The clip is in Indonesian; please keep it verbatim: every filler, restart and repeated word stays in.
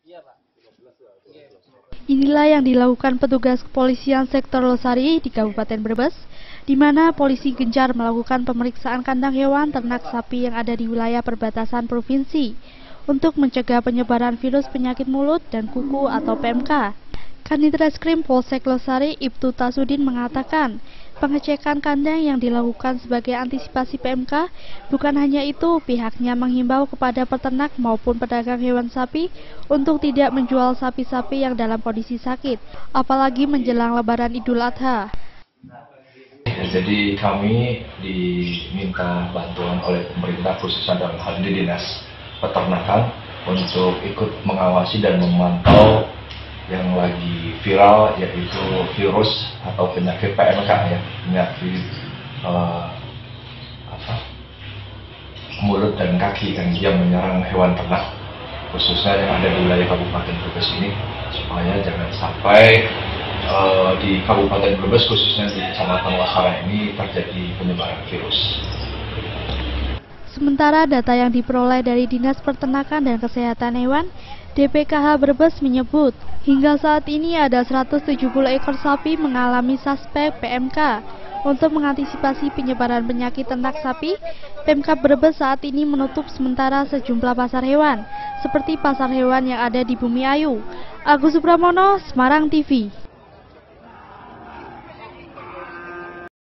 Inilah yang dilakukan petugas kepolisian sektor Losari di Kabupaten Brebes, di mana polisi gencar melakukan pemeriksaan kandang hewan ternak sapi yang ada di wilayah perbatasan provinsi untuk mencegah penyebaran virus penyakit mulut dan kuku atau P M K. Kanit Reskrim Polsek Losari Ibtu Tasudin mengatakan, pengecekan kandang yang dilakukan sebagai antisipasi P M K. Bukan hanya itu, pihaknya menghimbau kepada peternak maupun pedagang hewan sapi untuk tidak menjual sapi-sapi yang dalam kondisi sakit, apalagi menjelang Lebaran Idul Adha. Jadi kami diminta bantuan oleh pemerintah khususnya dalam hal ini Dinas Peternakan untuk ikut mengawasi dan memantau yang lagi viral, yaitu virus atau penyakit P M K ya, penyakit uh, apa, mulut dan kaki yang yang menyerang hewan ternak khususnya yang ada di wilayah Kabupaten Brebes ini, supaya jangan sampai uh, di Kabupaten Brebes khususnya di Kecamatan Wasara ini terjadi penyebaran virus. Sementara data yang diperoleh dari Dinas Peternakan dan Kesehatan Hewan D P K H Brebes menyebut, hingga saat ini ada seratus tujuh puluh ekor sapi mengalami suspek P M K. Untuk mengantisipasi penyebaran penyakit ternak sapi, Pemkab Brebes saat ini menutup sementara sejumlah pasar hewan, seperti pasar hewan yang ada di Bumi Ayu. Agus Supramono, Semarang T V.